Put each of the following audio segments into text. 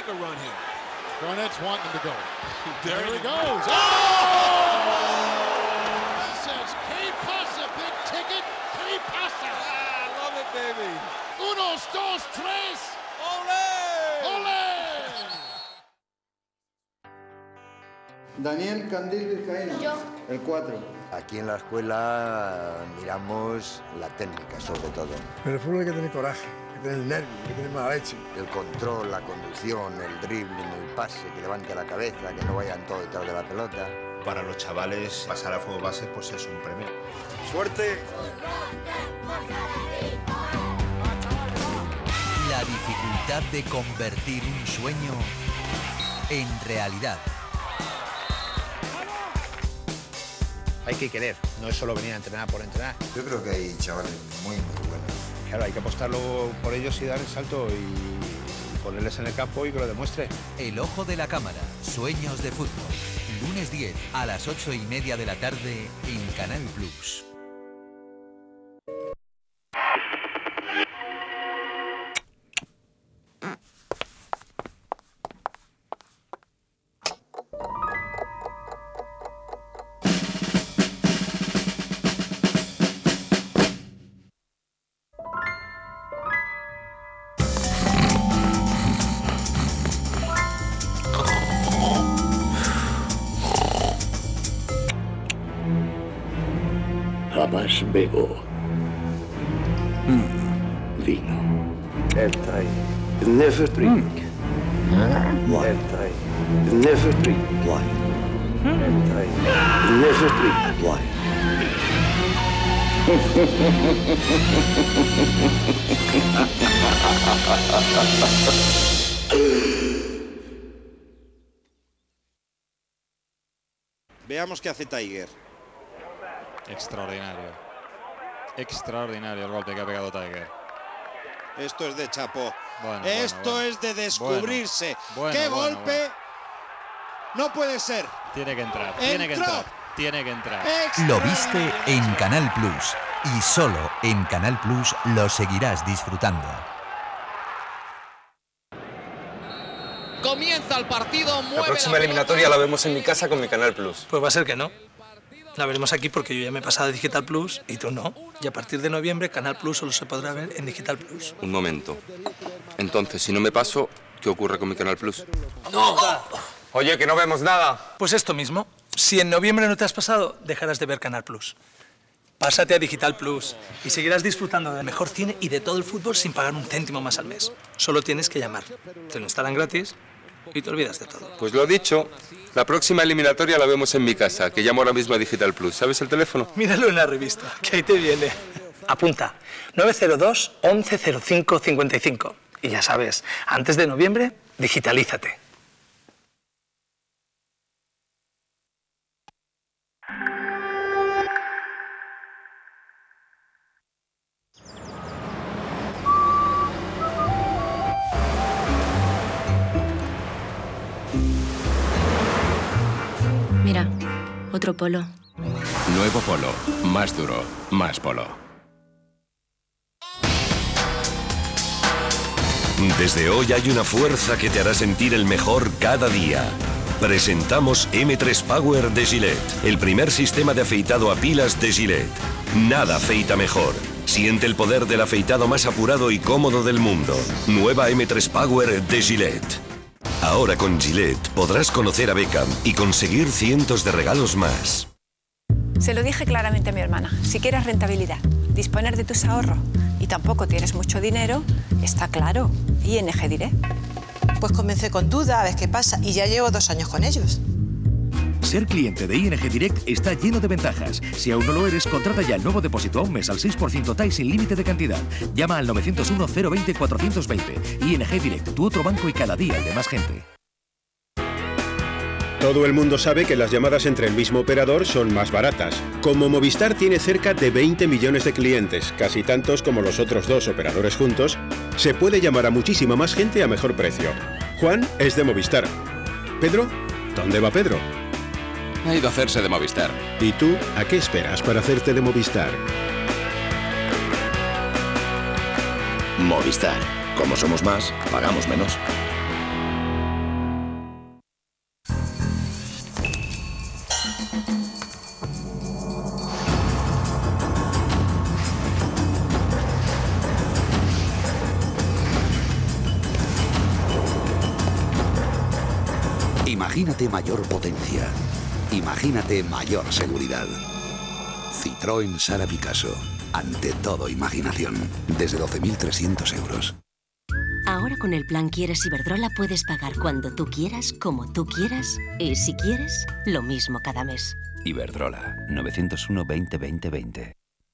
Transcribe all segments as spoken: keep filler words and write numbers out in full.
make a run here. Garnett's wanting to go. There, there he go. goes. Oh! He says, "Que pasa, big ticket? Que pasa?" Ah, love it, baby. Unos, dos, tres. Ole! Ole! Daniel Candil Vizcaíno. Yo. El cuatro. Aquí en la escuela miramos la técnica, sobre todo. En el fútbol hay que tener coraje, hay que tener nervio, hay que tener mala leche. El control, la conducción, el dribbling, el pase, que levante la cabeza, que no vayan todos detrás de la pelota. Para los chavales, pasar a fuego base pues es un premio. ¡Suerte! La dificultad de convertir un sueño en realidad. Hay que querer, no es solo venir a entrenar por entrenar. Yo creo que hay chavales muy, muy buenos. Claro, hay que apostarlo por ellos y dar el salto y ponerles en el campo y que lo demuestre. El ojo de la cámara, sueños de fútbol. Lunes diez a las ocho y media de la tarde en Canal Plus. Jamás bebo mm. vino. Anti. Never drink. Mm. Anti. Never drink. Wine. Anti. Never drink. Wine. Veamos qué hace Tiger. Extraordinario. Extraordinario el golpe que ha pegado Tiger. Esto es de chapó. Bueno, Esto bueno, bueno. es de descubrirse. Bueno, ¡Qué bueno, golpe! bueno. No puede ser. Tiene que entrar. ¡Entró! Tiene que entrar. Tiene que entrar. Lo viste en Canal Plus y solo en Canal Plus lo seguirás disfrutando. Comienza el partido. La próxima eliminatoria la vemos en mi casa con mi Canal Plus. Pues va a ser que no. La veremos aquí porque yo ya me he pasado a Digital Plus y tú no. Y a partir de noviembre, Canal Plus solo se podrá ver en Digital Plus. Un momento. Entonces, si no me paso, ¿qué ocurre con mi Canal Plus? ¡No! Oye, que no vemos nada. Pues esto mismo. Si en noviembre no te has pasado, dejarás de ver Canal Plus. Pásate a Digital Plus y seguirás disfrutando del mejor cine y de todo el fútbol sin pagar un céntimo más al mes. Solo tienes que llamar. Te lo instalan gratis y te olvidas de todo. Pues lo dicho, la próxima eliminatoria la vemos en mi casa, que llamo ahora mismo a Digital Plus. ¿Sabes el teléfono? Míralo en la revista, que ahí te viene. Apunta, nueve cero dos, once cero cinco, cincuenta y cinco. Y ya sabes, antes de noviembre, digitalízate. Mira, otro polo. Nuevo Polo, más duro, más Polo. Desde hoy hay una fuerza que te hará sentir el mejor cada día. Presentamos eme tres Power de Gillette, el primer sistema de afeitado a pilas de Gillette. Nada afeita mejor. Siente el poder del afeitado más apurado y cómodo del mundo. Nueva eme tres Power de Gillette. Ahora con Gillette podrás conocer a Beckham y conseguir cientos de regalos más. Se lo dije claramente a mi hermana. Si quieres rentabilidad, disponer de tus ahorros y tampoco tienes mucho dinero, está claro. I N G Direct. Pues comencé con duda, a ver qué pasa, y ya llevo dos años con ellos. Ser cliente de I N G Direct está lleno de ventajas. Si aún no lo eres, contrata ya el nuevo depósito a un mes al seis por ciento T A I sin límite de cantidad. Llama al nueve cero uno, cero dos cero, cuatro dos cero. I N G Direct, tu otro banco y cada día el de más gente. Todo el mundo sabe que las llamadas entre el mismo operador son más baratas. Como Movistar tiene cerca de veinte millones de clientes, casi tantos como los otros dos operadores juntos, se puede llamar a muchísima más gente a mejor precio. Juan es de Movistar. ¿Pedro? ¿Dónde va Pedro? Ha ido a hacerse de Movistar. ¿Y tú, a qué esperas para hacerte de Movistar? Movistar. Como somos más, pagamos menos. Imagínate mayor potencia. Imagínate mayor seguridad. Citroën Sara Picasso. Ante todo, imaginación. Desde doce mil trescientos euros. Ahora con el plan Quieres Iberdrola puedes pagar cuando tú quieras, como tú quieras y si quieres, lo mismo cada mes. Iberdrola. novecientos uno veinte veinte veinte.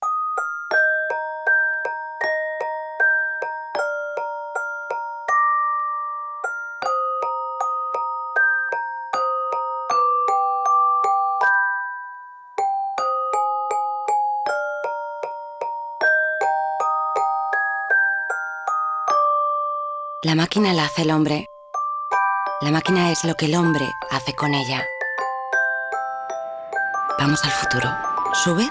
La máquina la hace el hombre. La máquina es lo que el hombre hace con ella. Vamos al futuro. ¿Subes?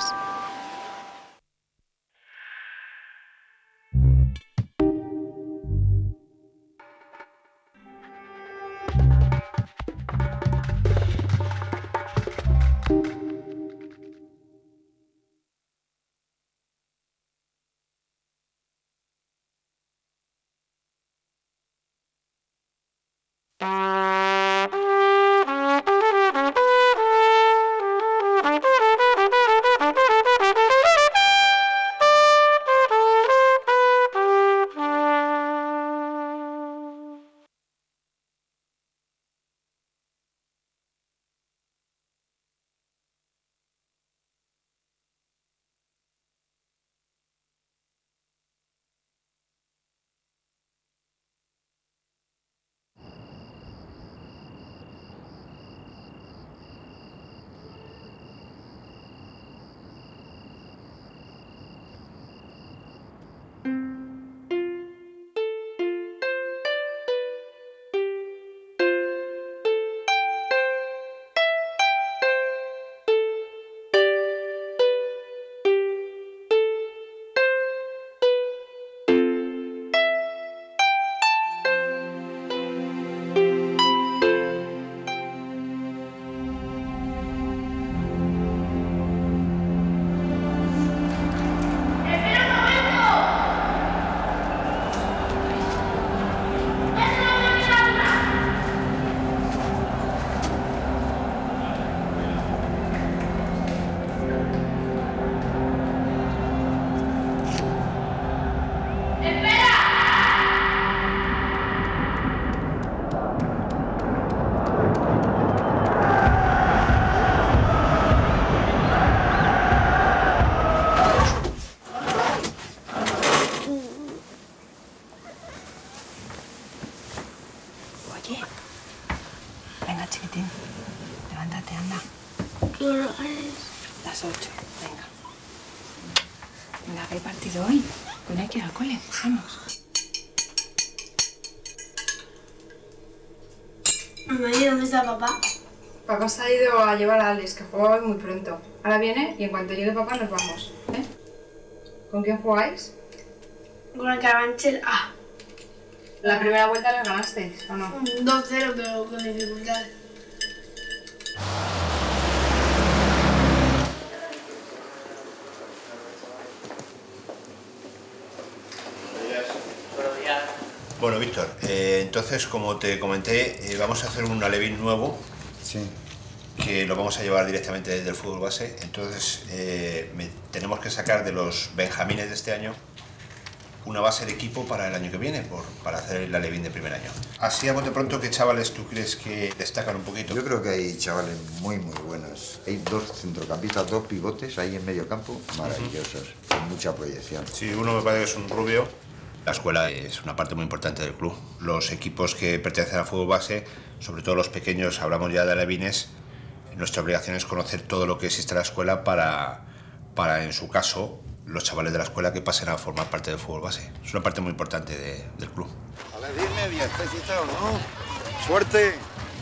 Venga, chiquitín. Levántate, anda. ¿Qué hora es? Las ocho. Venga. Venga, ¿qué partido hoy? Pues no hay que ir al cole. Vamos. Mamá, ¿y dónde está papá? Papá se ha ido a llevar a Alex, que juega hoy muy pronto. Ahora viene y en cuanto llegue papá nos vamos. ¿Eh? ¿Con quién jugáis? Con el Carabanchel A. La primera vuelta la ganasteis, ¿o no? dos cero, pero con dificultad. Bueno, Víctor, eh, entonces, como te comenté, eh, vamos a hacer un alevín nuevo. Sí. Que lo vamos a llevar directamente desde el fútbol base. Entonces, eh, me, tenemos que sacar de los benjamines de este año una base de equipo para el año que viene, por, para hacer el alevín de primer año. Así a bote pronto, ¿qué chavales tú crees que destacan un poquito? Yo creo que hay chavales muy, muy buenos. Hay dos centrocampistas, dos pivotes ahí en medio campo, maravillosos, uh-huh. con mucha proyección. Sí, uno me parece que es un rubio. La escuela es una parte muy importante del club. Los equipos que pertenecen al fútbol base, sobre todo los pequeños, hablamos ya de alevines, nuestra obligación es conocer todo lo que existe en la escuela para, para, en su caso, los chavales de la escuela que pasen a formar parte del fútbol base. Es una parte muy importante de, del club. A las diez y media, ¿estáis citados, no? ¡Suerte!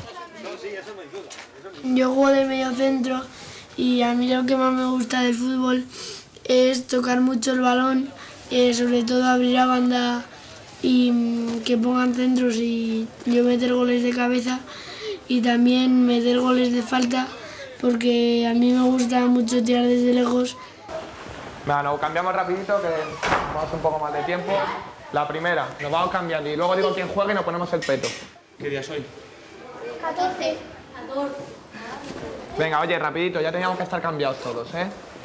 Yo juego de medio centro y a mí lo que más me gusta del fútbol es tocar mucho el balón, eh, sobre todo abrir a banda y mm, que pongan centros y yo meter goles de cabeza y también meter goles de falta porque a mí me gusta mucho tirar desde lejos. Bueno, cambiamos rapidito que vamos un poco más de tiempo. La primera, nos vamos cambiando y luego digo quién juega y nos ponemos el peto. ¿Qué día es hoy? catorce. Venga, oye, rapidito, ya teníamos que estar cambiados todos, ¿eh?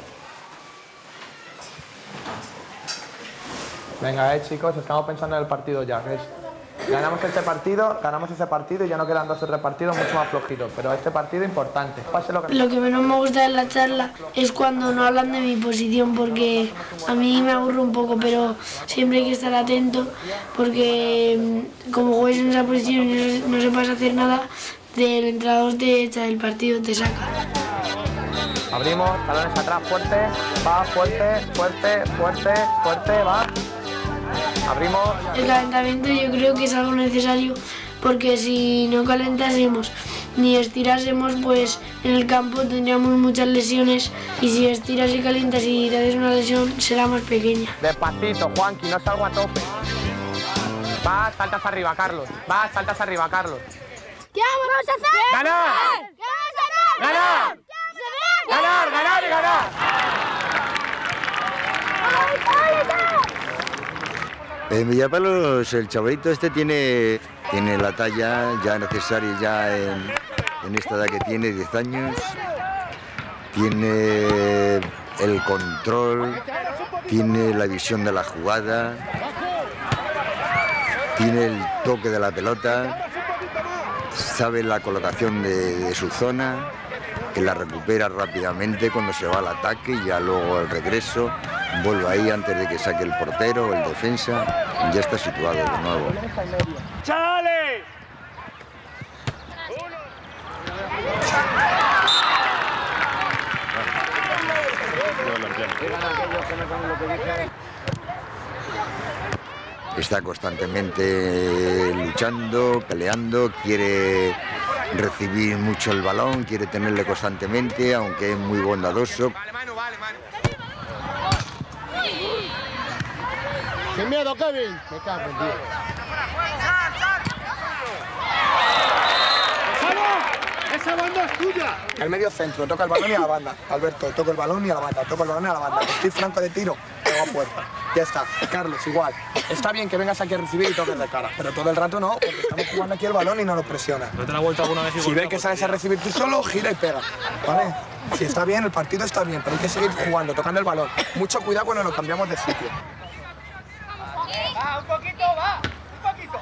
Venga, eh, chicos, estamos pensando en el partido ya, que es... Ganamos este partido, ganamos ese partido y ya no quedan dos o tres partidos mucho más flojitos, pero este partido es importante, pase lo que... Lo que menos me gusta de la charla es cuando no hablan de mi posición, porque a mí me aburre un poco, pero siempre hay que estar atento, porque como juegues en esa posición y no sepas hacer nada, del entrenador te echa del partido, te saca. Abrimos, talones atrás, fuerte, va, fuerte, fuerte, fuerte, fuerte, va. Abrimos. El calentamiento yo creo que es algo necesario, porque si no calentásemos ni estirásemos, pues en el campo tendríamos muchas lesiones, y si estiras y calientas y te haces una lesión será más pequeña. Despacito, Juanqui, no salgo a tope. Va, saltas arriba, Carlos. Va, saltas arriba, Carlos. ¿Qué vamos a hacer? ¡Ganar! ¿Qué vamos a hacer? ¡Ganar! ¡Ganar, ganar y ganar! En Villapalos el chavalito este tiene, tiene la talla ya necesaria ya en, en esta edad que tiene, diez años. Tiene el control, tiene la visión de la jugada, tiene el toque de la pelota, sabe la colocación de, de su zona, que la recupera rápidamente cuando se va al ataque y ya luego al regreso vuelve ahí antes de que saque el portero o el defensa, ya está situado de nuevo. ¡Chavales! Está constantemente luchando, peleando, quiere recibir mucho el balón, quiere tenerle constantemente, aunque es muy bondadoso. Sin miedo, Kevin. Me cago en Dios. ¡Esa banda es tuya! El medio centro, toca el balón y a la banda. Alberto, toca el balón y a la banda, toca el balón y a la banda. Estoy franco de tiro, pego a puerta. Ya está. Carlos, igual. Está bien que vengas aquí a recibir y toques de cara, pero todo el rato no, porque estamos jugando aquí el balón y no nos presiona. ¿No te la vuelta alguna vez? Si ves que sales a recibir tú solo, gira y pega, ¿vale? Si está bien, el partido está bien, pero hay que seguir jugando, tocando el balón. Mucho cuidado cuando nos cambiamos de sitio. Va, un poquito, va, un poquito.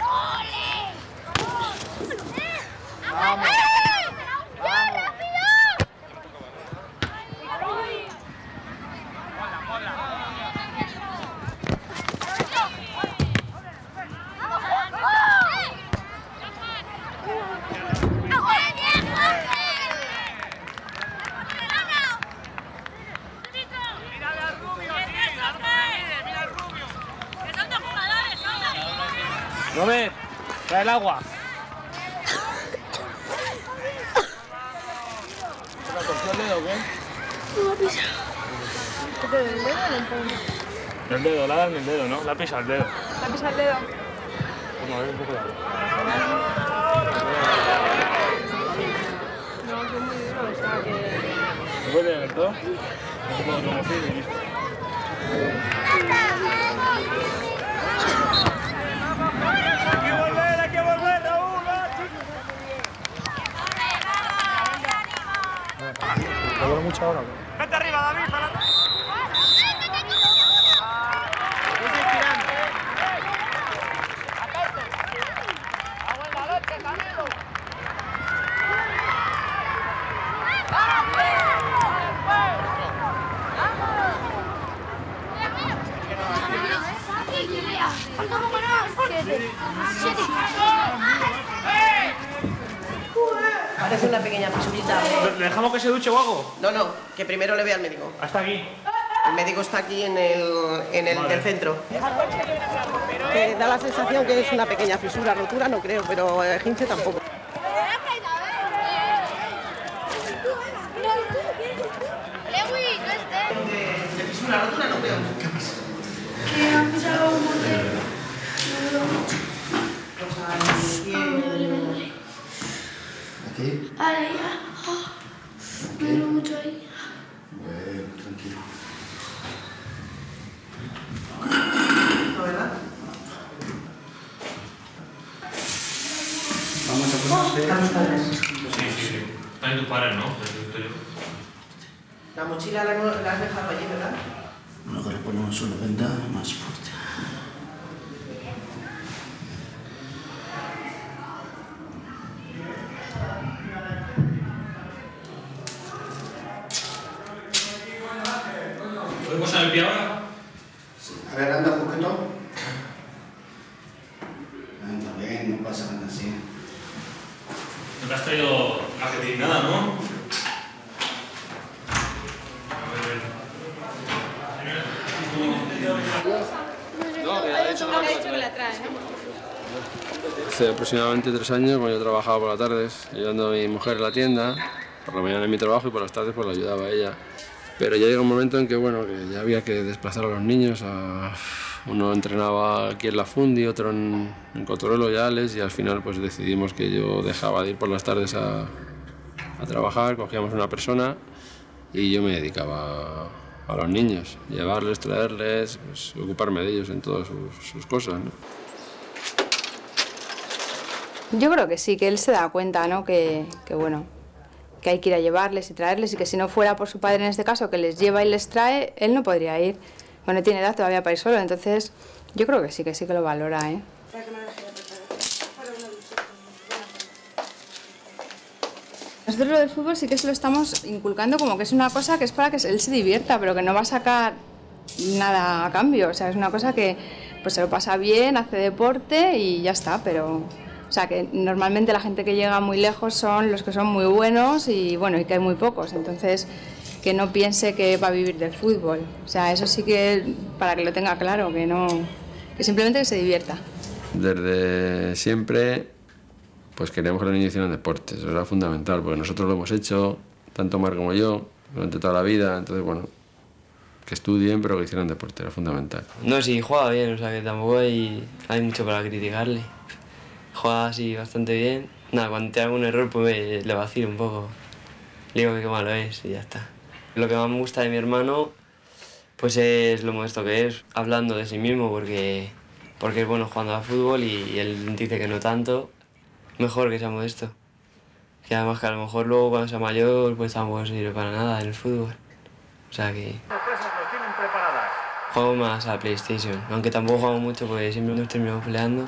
¡Vamos! ¡Ya, rápido! Robert, trae el agua. ¿Te ha torcido el dedo o qué? No me ha pisado. ¿Te duele el dedo o el puño? El dedo, la dan el dedo, ¿no? La pisa el dedo. ¿La pisa el dedo? Vamos a ver un poco de agua. No, que es muy duro, o sea que... ¿Me puede ver todo? No te puedo conocer y listo. ¡Hay que volver, hay que volver, Raúl! ¿Te duele mucho ahora? ¡Vete arriba, David! Para... Parece una pequeña fisurita. ¿Le dejamos que se duche o algo? No, no, que primero le vea al médico. Hasta aquí. El médico está aquí en el, en el Vale. del centro. Que da la sensación que es una pequeña fisura, rotura no creo, pero el esguince tampoco. De, de fisura, rotura no creo. ¿Qué pasa? Que me ha pisado un mortero. Me duele mucho. Me duele, me duele. ¿Aquí? Ahí, ah, me duele mucho ahí. Bueno, tranquilo. ¿No, verdad? Vamos a poner... ¿Están tus padres? Sí, sí, sí. Están tus padres, ¿no? La mochila la, la has dejado allí, ¿verdad? Luego le ponemos una venda más fuerte. ¿Podemos al pie ahora? Sí. A ver, anda un poquito. Anda bien, no pasa nada así. No te has traído calcetín nada, ¿no? Hace aproximadamente tres años, cuando yo trabajaba por las tardes, ayudando a mi mujer en la tienda, por la mañana en mi trabajo y por las tardes pues la ayudaba a ella. Pero ya llega un momento en que, bueno, que ya había que desplazar a los niños. A... Uno entrenaba aquí en la Fundi, otro en, en Cotorelo y Ales, y al final pues decidimos que yo dejaba de ir por las tardes a, a trabajar, cogíamos una persona y yo me dedicaba a, a los niños, llevarles, traerles, pues, ocuparme de ellos en todas sus, sus cosas, ¿no? Yo creo que sí, que él se da cuenta, ¿no? Que, que bueno, que hay que ir a llevarles y traerles, y que si no fuera por su padre en este caso, que les lleva y les trae, él no podría ir. Bueno, tiene edad todavía para ir solo, entonces yo creo que sí, que sí que lo valora, ¿eh? Nosotros lo del fútbol sí que se lo estamos inculcando como que es una cosa que es para que él se divierta, pero que no va a sacar nada a cambio. O sea, es una cosa que pues se lo pasa bien, hace deporte y ya está, pero... O sea, que normalmente la gente que llega muy lejos son los que son muy buenos y bueno, y que hay muy pocos, entonces que no piense que va a vivir del fútbol. O sea, eso sí que para que lo tenga claro, que no, que simplemente que se divierta. Desde siempre pues queríamos que los niños hicieran deportes, eso era fundamental, porque nosotros lo hemos hecho, tanto Mar como yo, durante toda la vida, entonces bueno, que estudien pero que hicieran deporte, era fundamental. No, sí, juega bien, o sea que tampoco hay, hay mucho para criticarle. Juega así bastante bien. Nada, cuando te hago un error pues le vacilo un poco. Le digo que qué malo es y ya está. Lo que más me gusta de mi hermano pues es lo modesto que es, hablando de sí mismo, porque, porque es bueno jugando al fútbol y él dice que no tanto. Mejor que sea modesto. Que además que a lo mejor luego cuando sea mayor pues tampoco sirve para nada en el fútbol. O sea que... Juego más a PlayStation, aunque tampoco jugamos mucho porque siempre nos terminamos peleando.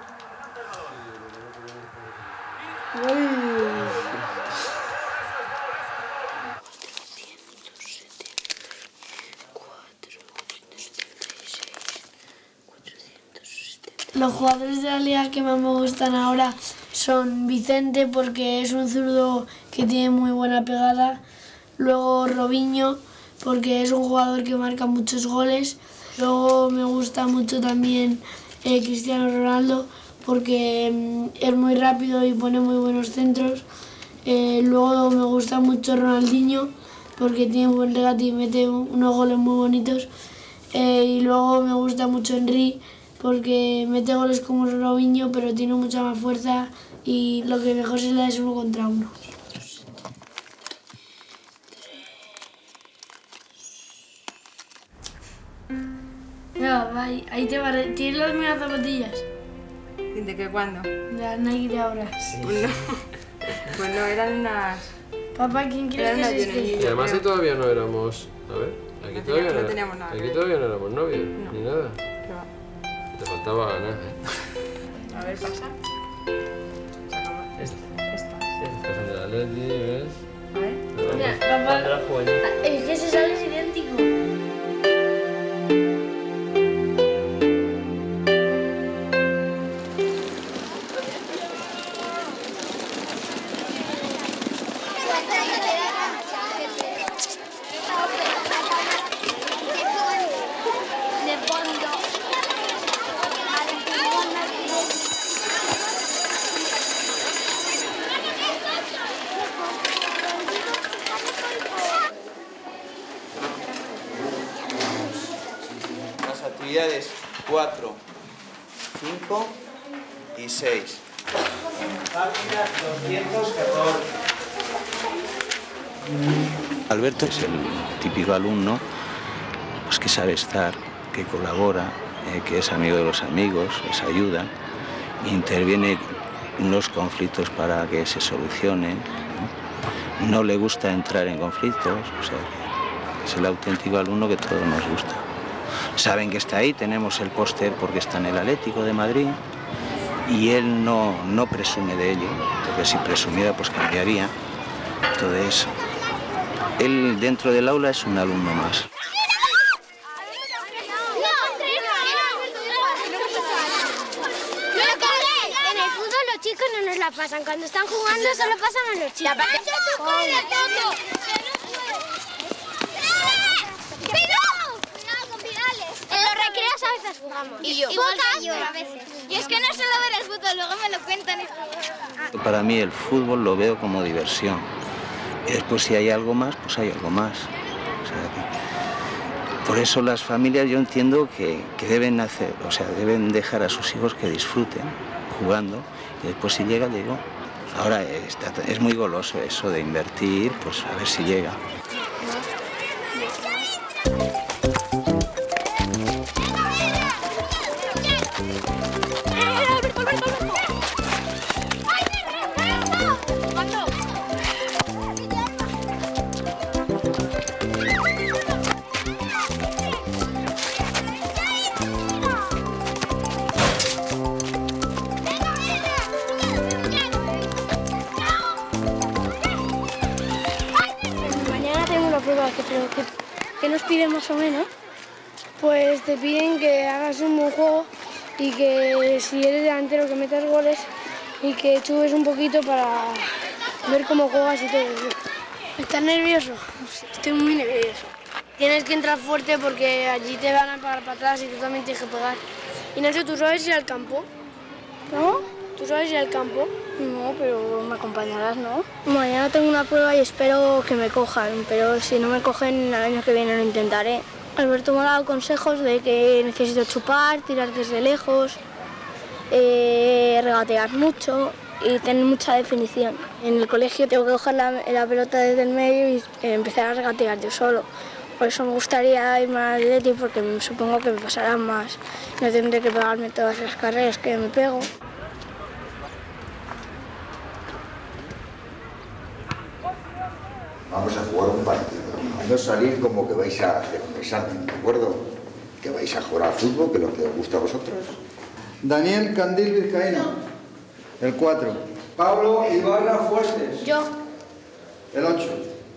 Los jugadores de la liga que más me gustan ahora son Vicente, porque es un zurdo que tiene muy buena pegada. Luego Robinho, porque es un jugador que marca muchos goles. Luego me gusta mucho también eh, Cristiano Ronaldo, porque mm, es muy rápido y pone muy buenos centros. Eh, luego me gusta mucho Ronaldinho, porque tiene buen regate y mete unos goles muy bonitos. Eh, y luego me gusta mucho Henry, porque mete goles como Robinho, pero tiene mucha más fuerza y lo que mejor se le da es uno contra uno. Mira, va, ahí te va. ¿Tienes las mismas zapatillas? ¿De qué cuándo? De las Nike de ahora. Sí. Pues no, pues no, eran unas... Papá, ¿quién crees que es este? Y además si todavía no éramos... A ver, aquí no todavía teníamos, no, no teníamos nada. ¿eh? Aquí todavía no éramos novios, No. ni nada. ¿Qué va? Te faltaba ganar, ¿eh? A ver, pasa. Estas. Estas son de la Atleti, ¿ves? A ver. Mira, Cuando papá, era juvenil. es que ese sale es idéntico. Las actividades cuatro, cinco y seis. Página doscientos catorce. Alberto es el típico alumno pues, que sabe estar, que colabora, eh, que es amigo de los amigos, les ayuda, interviene los conflictos para que se solucionen, ¿no? No le gusta entrar en conflictos, o sea, es el auténtico alumno que todos nos gusta. Saben que está ahí, tenemos el póster porque está en el Atlético de Madrid y él no, no presume de ello, porque si presumiera pues cambiaría. Entonces, él dentro del aula es un alumno más. En el fútbol los chicos no nos la pasan, cuando están jugando solo pasan a los chicos. En los recreos a veces jugamos. Y yo. Igual que yo. A veces. Y es que no solo ver el fútbol, luego me lo cuentan. Para mí el fútbol lo veo como diversión. Y después si hay algo más, pues hay algo más. O sea, que por eso las familias yo entiendo que, que deben hacer, o sea, deben dejar a sus hijos que disfruten jugando. Y después si llega, digo. Ahora está, es muy goloso eso de invertir, pues a ver si llega. Que, pero que, que nos piden más o menos, pues te piden que hagas un buen juego y que si eres delantero que metas goles y que subes un poquito para ver cómo juegas y todo eso. ¿Estás nervioso? Estoy muy nervioso. Tienes que entrar fuerte porque allí te van a pegar para atrás y tú también tienes que pegar. Ignacio, ¿tú sabes ir al campo? ¿No? ¿Tú sabes ir al campo? No, pero me acompañarás, ¿no? Mañana tengo una prueba y espero que me cojan, pero si no me cogen, el año que viene lo intentaré. Alberto me ha dado consejos de que necesito chupar, tirar desde lejos, eh, regatear mucho y tener mucha definición. En el colegio tengo que coger la, la pelota desde el medio y eh, empezar a regatear yo solo. Por eso me gustaría irme al Atleti porque supongo que me pasará más. No tendré que pegarme todas las carreras que me pego. Vamos a jugar un partido. No salir como que vais a hacer un examen, ¿de acuerdo? Que vais a jugar al fútbol, que es lo que os gusta a vosotros. Daniel Candil Vizcaíno, el cuatro. Pablo Ibarra Fuertes. Yo. El ocho.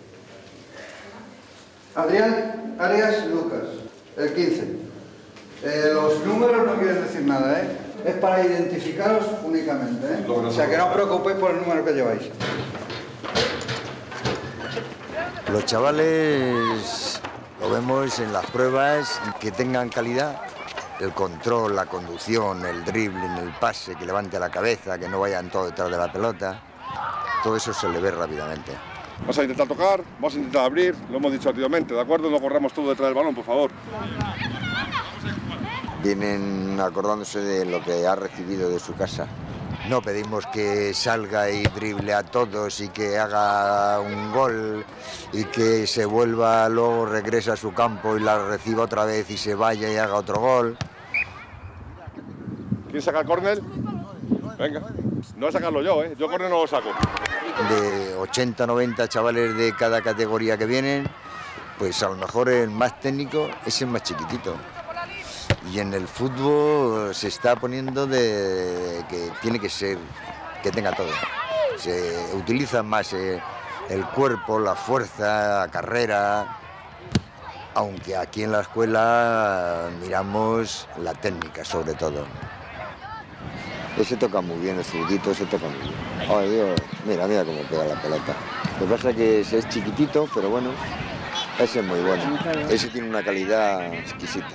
Adrián Arias Lucas, el quince. Eh, los números no quieren decir nada, ¿eh? Es para identificaros únicamente, ¿eh? O sea, que no os preocupéis por el número que lleváis. Los chavales lo vemos en las pruebas, que tengan calidad, el control, la conducción, el dribbling, el pase, que levante la cabeza, que no vayan todo detrás de la pelota, todo eso se le ve rápidamente. Vamos a intentar tocar, vamos a intentar abrir, lo hemos dicho anteriormente, ¿de acuerdo? No corramos todo detrás del balón, por favor. Vienen acordándose de lo que ha recibido de su casa. No pedimos que salga y drible a todos y que haga un gol y que se vuelva, luego regrese a su campo y la reciba otra vez y se vaya y haga otro gol. ¿Quién saca el córner? Venga, no voy a sacarlo yo, ¿eh? Yo córner no lo saco. De ochenta, noventa chavales de cada categoría que vienen, pues a lo mejor el más técnico es el más chiquitito. Y en el fútbol se está poniendo de que tiene que ser, que tenga todo. Se utiliza más eh, el cuerpo, la fuerza, la carrera, aunque aquí en la escuela miramos la técnica sobre todo. Ese toca muy bien, el zurdito, ese toca muy bien. Ay, Dios, mira, mira cómo pega la pelota. Lo que pasa es que ese es chiquitito, pero bueno, ese es muy bueno. Ese tiene una calidad exquisita.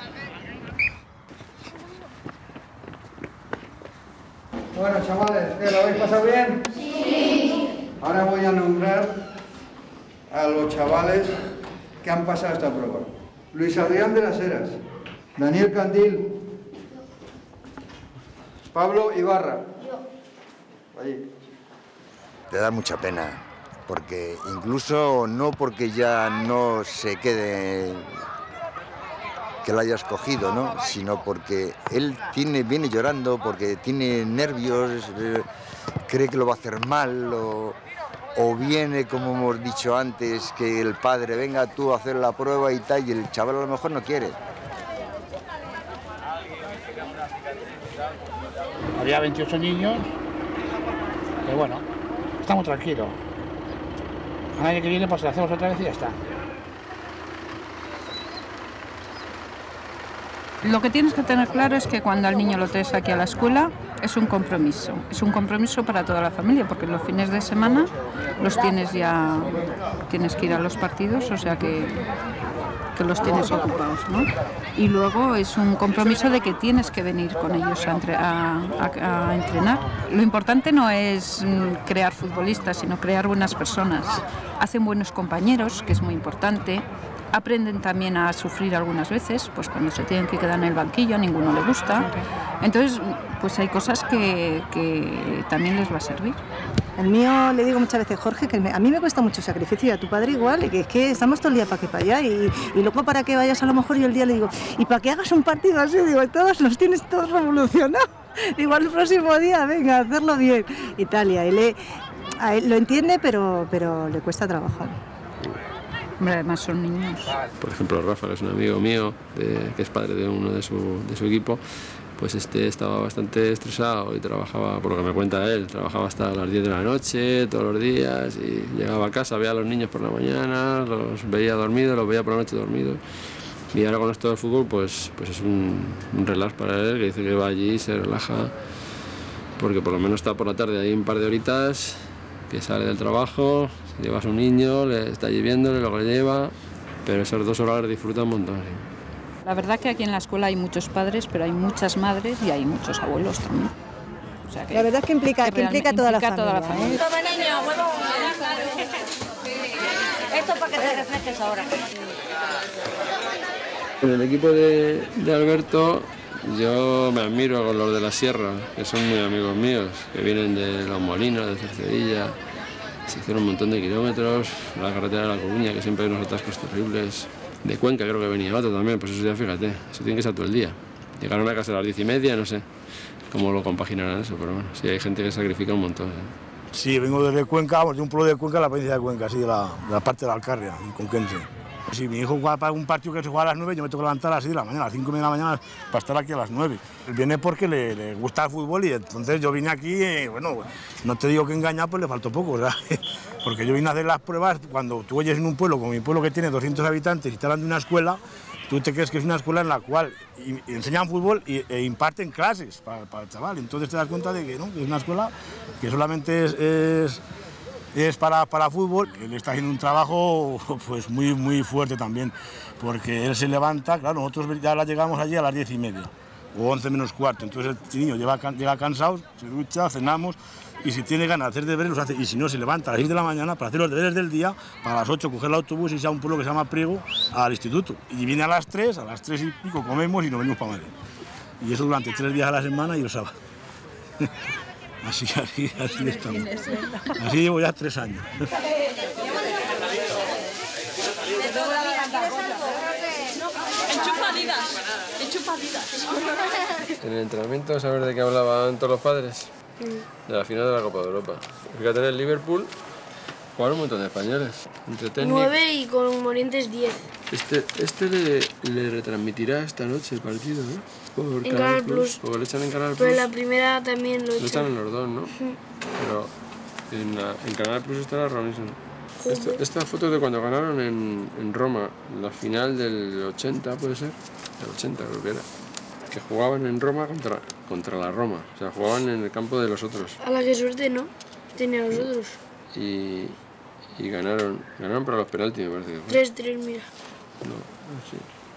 Bueno, chavales, ¿qué, ¿lo habéis pasado bien? Sí. Ahora voy a nombrar a los chavales que han pasado esta prueba. Luis Adrián de las Heras, Daniel Candil, Pablo Ibarra. Allí. Te da mucha pena, porque incluso no porque ya no se quede que la hayas cogido, ¿no? Sino porque él tiene, viene llorando, porque tiene nervios, eh, cree que lo va a hacer mal o, o viene, como hemos dicho antes, que el padre venga tú a hacer la prueba y tal, y el chaval a lo mejor no quiere. Había veintiocho niños, pero bueno, estamos tranquilos. Al año que viene pues lo hacemos otra vez y ya está. Lo que tienes que tener claro es que cuando al niño lo traes aquí a la escuela es un compromiso, es un compromiso para toda la familia, porque los fines de semana los tienes ya, tienes que ir a los partidos, o sea que, que los tienes ocupados, ¿no? Y luego es un compromiso de que tienes que venir con ellos a, entre, a, a, a entrenar. Lo importante no es crear futbolistas, sino crear buenas personas. Hacen buenos compañeros, que es muy importante. Aprenden también a sufrir algunas veces, pues cuando se tienen que quedar en el banquillo a ninguno le gusta. Entonces, pues hay cosas que, que también les va a servir. El mío, le digo muchas veces, Jorge, que me, a mí me cuesta mucho sacrificio y a tu padre igual, y que es que estamos todo el día para que para allá y, y luego para que vayas a lo mejor yo el día le digo, y para que hagas un partido así, digo, todos los tienes todos revolucionados. Igual el próximo día, venga, hacerlo bien. Italia, él, le, a él lo entiende, pero, pero le cuesta trabajo. Hombre, además son niños. Por ejemplo, Rafa, que es un amigo mío, de, que es padre de uno de su, de su equipo, pues este estaba bastante estresado y trabajaba, por lo que me cuenta él, trabajaba hasta las diez de la noche, todos los días, y llegaba a casa, veía a los niños por la mañana, los veía dormidos, los veía por la noche dormidos. Y ahora con esto del fútbol, pues, pues es un, un relax para él, que dice que va allí, se relaja, porque por lo menos está por la tarde ahí un par de horitas, que sale del trabajo, lleva a su niño, le está allí viéndole, luego le lleva, pero esas dos horas las disfruta un montón. ¿Sí? La verdad que aquí en la escuela hay muchos padres, pero hay muchas madres y hay muchos abuelos también. O sea que, la verdad es que implica, que que implica, toda, implica la toda la familia. ¿Eh? Toma, niño, huevo. Esto para que te refresques ahora. En el equipo de, de Alberto, yo me admiro con los de la Sierra, que son muy amigos míos, que vienen de Los Molinos, de Cercedilla. Se hicieron un montón de kilómetros, la carretera de La Coruña, que siempre hay unos atascos terribles. De Cuenca creo que venía otro también, pues eso ya fíjate, eso tiene que ser todo el día. Llegaron a casa a las diez y media, no sé cómo lo compaginarán eso, pero bueno, sí hay gente que sacrifica un montón. ¿Eh? Sí, vengo desde Cuenca, de un pueblo de Cuenca, la provincia de Cuenca, así de la, de la parte de la Alcarria, en Conquense. Si mi hijo juega para un partido que se juega a las nueve, yo me tengo que levantar a las seis de la mañana, a las cinco de la mañana, para estar aquí a las nueve. Él viene porque le, le gusta el fútbol y entonces yo vine aquí, y, bueno, no te digo que engañar, pues le faltó poco, ¿verdad? Porque yo vine a hacer las pruebas, cuando tú oyes en un pueblo, como mi pueblo que tiene doscientos habitantes y está hablando de una escuela, tú te crees que es una escuela en la cual enseñan fútbol y, e imparten clases para, para el chaval. Entonces te das cuenta de que no, que es una escuela que solamente es... es es para, para fútbol. Él está haciendo un trabajo pues muy, muy fuerte también, porque él se levanta, claro, nosotros ya la llegamos allí a las diez y media, o once menos cuarto, entonces el niño lleva, llega cansado, se ducha, cenamos, y si tiene ganas de hacer deberes los hace, y si no, se levanta a las seis de la mañana para hacer los deberes del día, para las ocho coger el autobús y irse a un pueblo que se llama Priego, al instituto, y viene a las tres, a las tres y pico comemos y nos venimos para Madrid, y eso durante tres días a la semana y los sábados. Así, así, así estamos. Así llevo ya tres años. En el entrenamiento, ¿sabes de qué hablaban todos los padres? De la final de la Copa de Europa. Fíjate, en el Liverpool jugaron un montón de españoles. Entre técnicos. Nueve y con Morientes diez. Este, este le, le retransmitirá esta noche el partido, ¿no? Por en Canal, Canal Plus. Plus. Porque lo echan en Canal Plus. Pero en la primera también lo echan. Lo echan en los dos, ¿no? Uh-huh. Pero en, la, en Canal Plus estará Robinson. Esta, esta foto de cuando ganaron en, en Roma, la final del ochenta, ¿puede ser? Del ochenta creo que era. Que jugaban en Roma contra, contra la Roma. O sea, jugaban en el campo de los otros. A la que suerte, ¿no? Tenía los otros. Y, y ganaron. Ganaron para los penaltis, me parece. tres tres, mira. No, sí.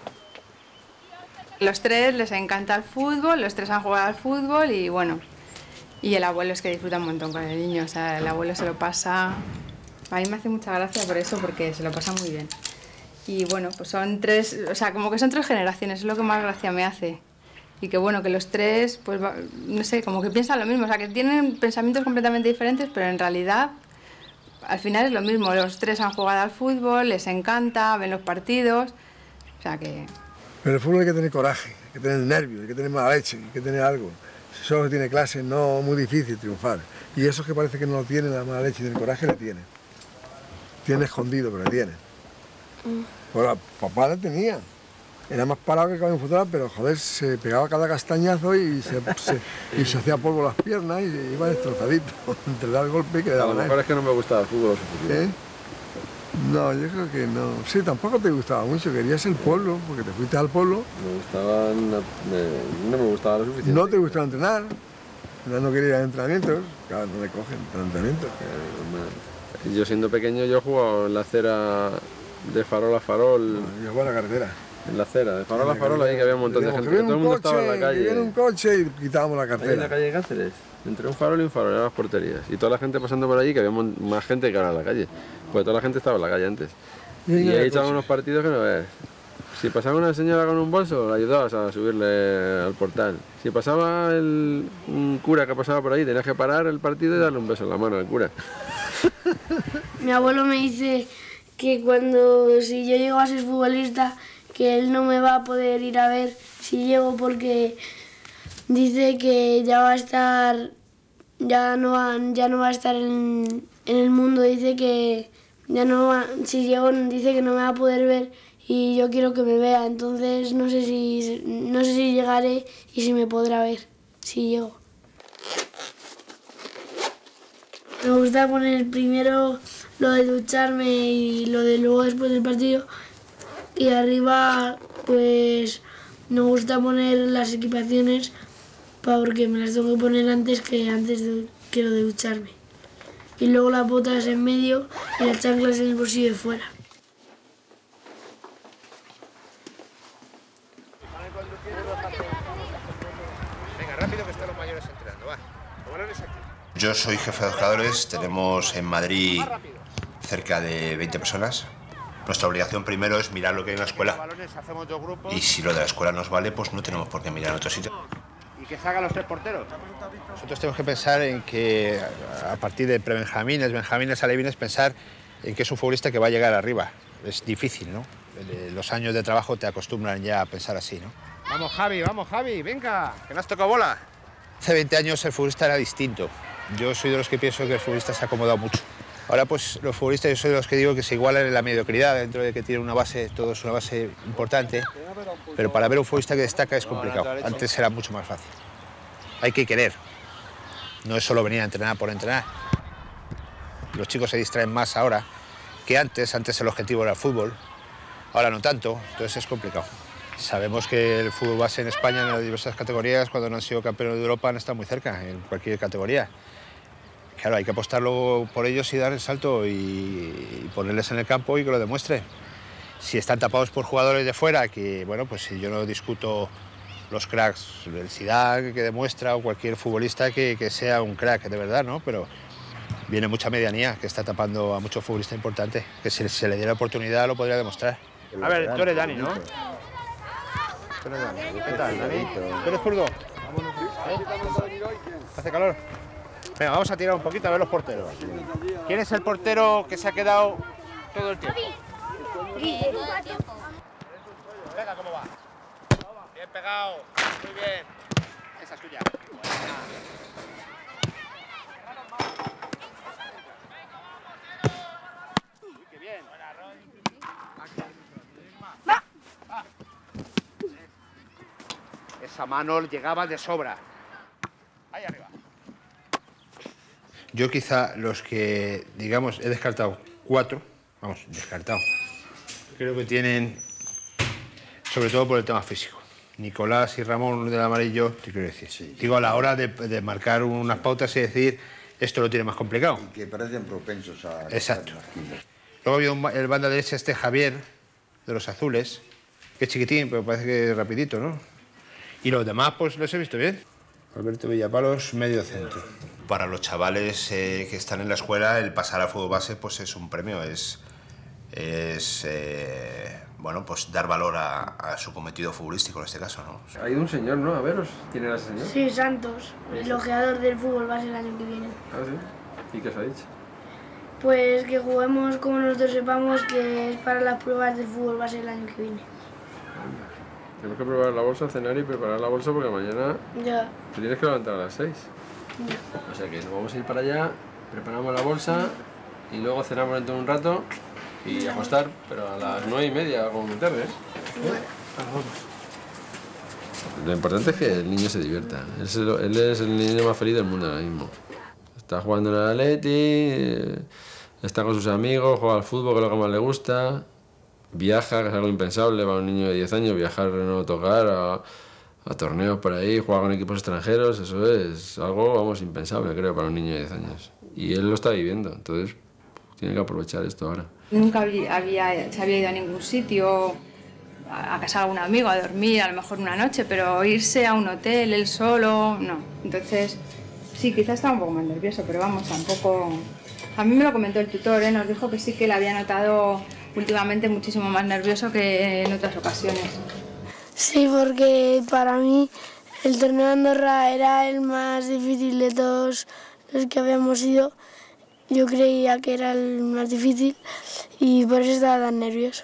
Los tres les encanta el fútbol, los tres han jugado al fútbol y bueno, y el abuelo es que disfruta un montón con el niño, o sea, el abuelo se lo pasa, a mí me hace mucha gracia por eso, porque se lo pasa muy bien. Y bueno, pues son tres, o sea, como que son tres generaciones, es lo que más gracia me hace. Y que bueno, que los tres, pues no sé, como que piensan lo mismo, o sea, que tienen pensamientos completamente diferentes, pero en realidad al final es lo mismo, los tres han jugado al fútbol, les encanta, ven los partidos, o sea que... Pero el fútbol hay que tener coraje, hay que tener nervios, hay que tener mala leche, hay que tener algo. solo tiene clase, no muy difícil triunfar. Y esos que parece que no lo tienen, la mala leche y el coraje le tiene. Tiene escondido, pero le tiene. Bueno, papá le tenía. Era más parado que caballo en futura, pero joder, se pegaba cada castañazo y se, se, y se hacía polvo las piernas y iba destrozadito. Entre dar el golpe y que le daba. A lo mejor es que no me gustaba el fútbol suficiente. ¿Eh? No, yo creo que no. Sí, tampoco te gustaba mucho, querías el pueblo, porque te fuiste al pueblo. Me gustaban, me, no me gustaba lo suficiente. No te gustaba entrenar, no querías entrenamientos, claro, no le cogen entrenamientos. Yo siendo pequeño yo jugaba en la acera de farol a farol. Yo jugaba en la carretera. En la acera, de farol a farol, ahí que había un montón de gente, que todo el mundo estaba en la calle. Que viene un coche y quitábamos la carretera. Ahí en la calle de Cáceres, entre un farol y un farol, eran las porterías. Y toda la gente pasando por allí, que había más gente que ahora en la calle. Porque toda la gente estaba en la calle antes. Y, y ahí echaban unos partidos que no ves. Si pasaba una señora con un bolso, la ayudabas a subirle al portal. Si pasaba el, un cura que pasaba por ahí, tenías que parar el partido y darle un beso en la mano al cura. Mi abuelo me dice que cuando, si yo llego a ser futbolista, que él no me va a poder ir a ver si llego porque dice que ya va a estar, ya no va, ya no va a estar en, en el mundo, dice que ya no va, si llego dice que no me va a poder ver y yo quiero que me vea, entonces no sé si, no sé si llegaré y si me podrá ver, si llego. Me gusta poner primero lo de ducharme y lo de luego después del partido. Y arriba, pues, me gusta poner las equipaciones porque me las tengo que poner antes que antes de, que lo de ducharme. Y luego las botas en medio y las chanclas en el bolsillo de fuera. Venga, rápido que están los mayores entrando, va. Yo soy jefe de educadores, tenemos en Madrid cerca de veinte personas. Nuestra obligación primero es mirar lo que hay en la escuela. Y si lo de la escuela nos vale, pues no tenemos por qué mirar en otro sitio. ¿Y que salgan los tres porteros? Nosotros tenemos que pensar en que a partir de prebenjamines, benjamines, alevines, pensar en que es un futbolista que va a llegar arriba. Es difícil, ¿no? Los años de trabajo te acostumbran ya a pensar así, ¿no? Vamos, Javi, vamos, Javi, venga, que no has tocado bola. Hace veinte años el futbolista era distinto. Yo soy de los que pienso que el futbolista se ha acomodado mucho. Ahora, pues, los futbolistas, yo soy de los que digo que se igualan en la mediocridad, dentro de que tienen una base, todo es una base importante, pero para ver un futbolista que destaca es complicado. Antes era mucho más fácil. Hay que querer. No es solo venir a entrenar por entrenar. Los chicos se distraen más ahora que antes. Antes el objetivo era el fútbol, ahora no tanto, entonces es complicado. Sabemos que el fútbol base en España, en las diversas categorías, cuando no han sido campeones de Europa, han estado muy cerca, en cualquier categoría. Claro, hay que apostarlo por ellos y dar el salto y ponerles en el campo y que lo demuestren. Si están tapados por jugadores de fuera, que bueno, pues si yo no discuto los cracks, el Zidane que demuestra o cualquier futbolista que, que sea un crack de verdad, ¿no? Pero viene mucha medianía que está tapando a muchos futbolistas importantes, que si se le diera oportunidad lo podría demostrar. A ver, tú eres Dani, ¿no? Tú eres Dani. ¿Qué tal, Dani? ¿Tú eres zurdo? ¿Eh? ¿Hace calor? Venga, vamos a tirar un poquito a ver los porteros. ¿Quién es el portero que se ha quedado todo el tiempo? Venga, ¿cómo va? Bien pegado, muy bien. Esa es tuya. Uy, qué bien. Esa mano llegaba de sobra. Ahí arriba. Yo quizá los que, digamos, he descartado cuatro, vamos, descartado, creo que tienen, sobre todo por el tema físico. Nicolás y Ramón del amarillo, te quiero decir. Sí, Digo, a la hora de, de marcar unas pautas y decir, esto lo tiene más complicado. Y que parecen propensos a... Exacto. Luego había un, el banda derecha este Javier, de los azules, que es chiquitín, pero parece que es rapidito, ¿no? Y los demás, pues los he visto bien. Alberto Villapalos, medio centro. Para los chavales eh, que están en la escuela, el pasar a fútbol base pues es un premio, es, es eh, bueno, pues dar valor a, a su cometido futbolístico en este caso, ¿no? Ha ido un señor, ¿no? A veros. ¿Quién era ese señor? Sí, Santos, el ojeador del fútbol base el año que viene. Ah, sí. ¿Y qué os ha dicho? Pues que juguemos como nosotros sepamos que es para las pruebas del fútbol base el año que viene. Tenemos que preparar la bolsa, cenar y preparar la bolsa porque mañana Ya. te tienes que levantar a las seis. Ya. O sea que nos vamos a ir para allá, preparamos la bolsa y luego cenamos dentro de un rato y a acostar, pero a las nueve y media, como muy tarde, ¿eh? Bueno. Ahora vamos. Lo importante es que el niño se divierta. Él es el, él es el niño más feliz del mundo ahora mismo. Está jugando en el Atleti, está con sus amigos, juega al fútbol, que es lo que más le gusta, viaja, que es algo impensable para un niño de diez años, viajar en autocar a, a torneos por ahí, jugar con equipos extranjeros, eso es algo, vamos, impensable, creo, para un niño de diez años. Y él lo está viviendo, entonces tiene que aprovechar esto ahora. Nunca había, había, se había ido a ningún sitio, a casa de algún amigo, a dormir, a lo mejor una noche, pero irse a un hotel, él solo, no. Entonces, sí, quizás estaba un poco más nervioso, pero vamos, tampoco... A mí me lo comentó el tutor, ¿eh? Nos dijo que sí que le había notado últimamente muchísimo más nervioso que en otras ocasiones. Sí, porque para mí el torneo de Andorra era el más difícil de todos los que habíamos ido. Yo creía que era el más difícil y por eso estaba tan nervioso.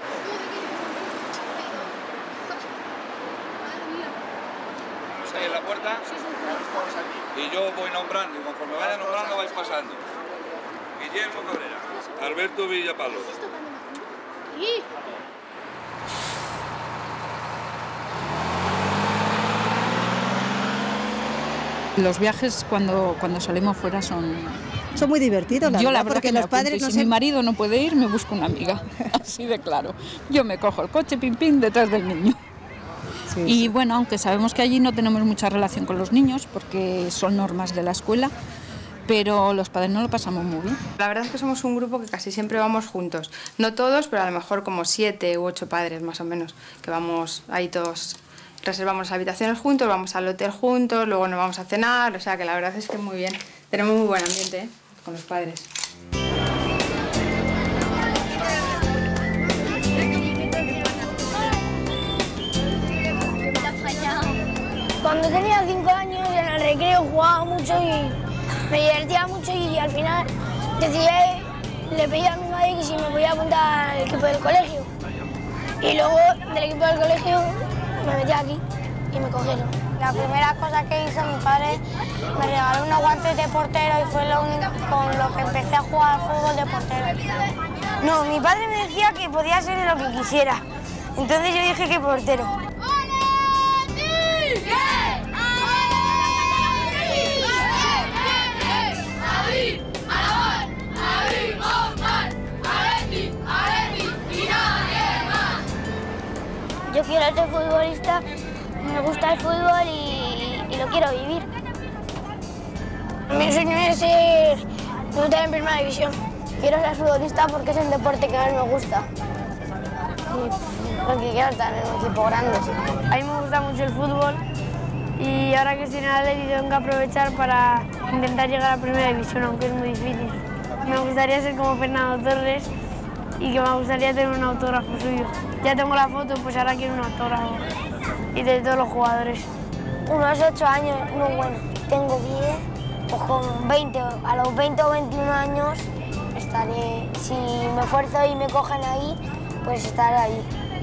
Ahí en la puerta y yo voy nombrando y conforme vaya nombrando vais pasando. Guillermo Cabrera, Alberto Villapalo. Los viajes cuando, cuando salimos fuera son... Son muy divertidos, la Yo la verdad, verdad porque que me los padres apunto, y no si se... mi marido no puede ir, me busco una amiga, así de claro. Yo me cojo el coche, pim pim, detrás del niño. Sí, y sí. bueno, aunque sabemos que allí no tenemos mucha relación con los niños, porque son normas de la escuela, pero los padres no lo pasamos muy bien. La verdad es que somos un grupo que casi siempre vamos juntos. No todos, pero a lo mejor como siete u ocho padres más o menos, que vamos ahí todos, reservamos las habitaciones juntos, vamos al hotel juntos, luego nos vamos a cenar, o sea que la verdad es que muy bien. Tenemos muy buen ambiente, ¿eh? Con los padres. Cuando tenía cinco años en el recreo jugaba mucho y me divertía mucho y al final decidí, le pedí a mi madre que si me podía apuntar al equipo del colegio. Y luego del equipo del colegio me metí aquí y me cogieron. La primera cosa que hizo mi padre me regaló unos guantes de portero y fue lo único con lo que empecé a jugar al fútbol de portero. No, mi padre me decía que podía ser lo que quisiera. Entonces yo dije que portero. Yo quiero ser futbolista, me gusta el fútbol y, y lo quiero vivir. Mi sueño es ser debutar en primera división. Quiero ser futbolista porque es el deporte que más me gusta. Y porque quiero estar en un equipo grande. A mí me gusta mucho el fútbol y ahora que estoy en el Atleti tengo que aprovechar para intentar llegar a primera división, aunque es muy difícil. Me gustaría ser como Fernando Torres y que me gustaría tener un autógrafo suyo. Ya tengo la foto, pues ahora quiero un autógrafo. Y de todos los jugadores. Unos ocho años, no bueno, tengo diez, pues con veinte, a los veinte o veintiún años estaré, si me esfuerzo y me cogen ahí, pues estaré ahí.